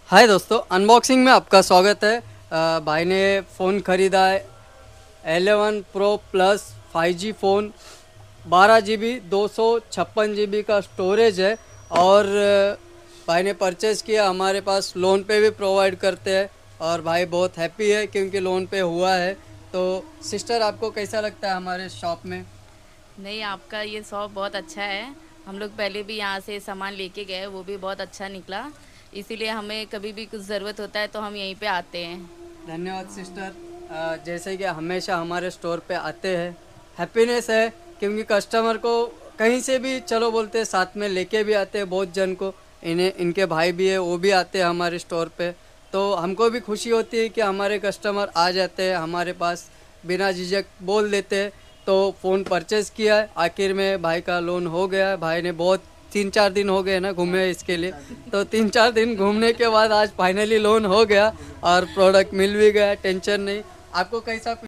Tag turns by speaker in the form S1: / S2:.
S1: हाय दोस्तों, अनबॉक्सिंग में आपका स्वागत है। भाई ने फ़ोन ख़रीदा है 11 pro plus 5G phone. 12 GB 256 GB का स्टोरेज है। और भाई ने परचेज़ किया, हमारे पास लोन पे भी प्रोवाइड करते हैं। और भाई बहुत हैप्पी है क्योंकि लोन पे हुआ है। तो सिस्टर, आपको कैसा लगता है हमारे शॉप में?
S2: नहीं, आपका ये शॉप बहुत अच्छा है। हम लोग पहले भी यहाँ से सामान लेके गए, वो भी बहुत अच्छा निकला। इसीलिए हमें कभी भी कुछ ज़रूरत होता है तो हम यहीं पे आते हैं।
S1: धन्यवाद सिस्टर। जैसे कि हमेशा हमारे स्टोर पे आते हैं, हैप्पीनेस है क्योंकि कस्टमर को कहीं से भी चलो बोलते हैं, साथ में लेके भी आते हैं। बहुत जन को, इन्हें इनके भाई भी है, वो भी आते हैं हमारे स्टोर पे। तो हमको भी खुशी होती है कि हमारे कस्टमर आ जाते हैं हमारे पास, बिना झिझक बोल देते हैं। तो फ़ोन परचेज़ किया है, आखिर में भाई का लोन हो गया है। भाई ने बहुत 3-4 दिन हो गए ना घूमे इसके लिए। तो 3-4 दिन घूमने के बाद आज फाइनली लोन हो गया और प्रोडक्ट मिल भी गया, टेंशन नहीं। आपको कैसा